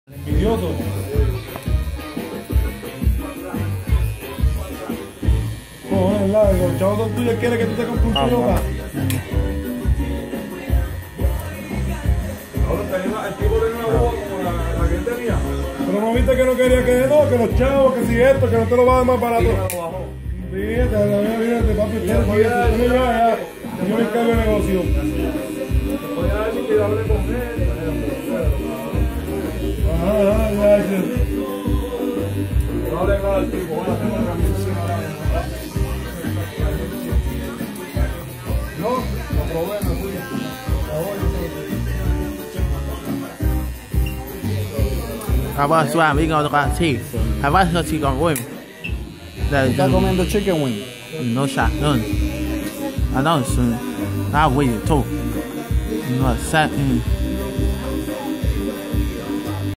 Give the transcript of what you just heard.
Envidioso. Joder, los chavos son tuyos, quiere que tú te compres un Toyota. Ahora el tipo tiene una boba como la que él tenía. Pero no viste que no quería que no, que los chavos, que si esto, que no te lo va a dar más barato. Fíjate, papi, usted no lleva allá. Yo me encargo de negocio. Voy a decir que hable con él. Gracias. No hable nada al tipo, voy a hacer una transmisión. No, lo probé, me fui. Vamos a ver con así. Vamos a con wing. ¿Está comiendo chicken wing? No sé, no. I don't know. I wait too. No sé.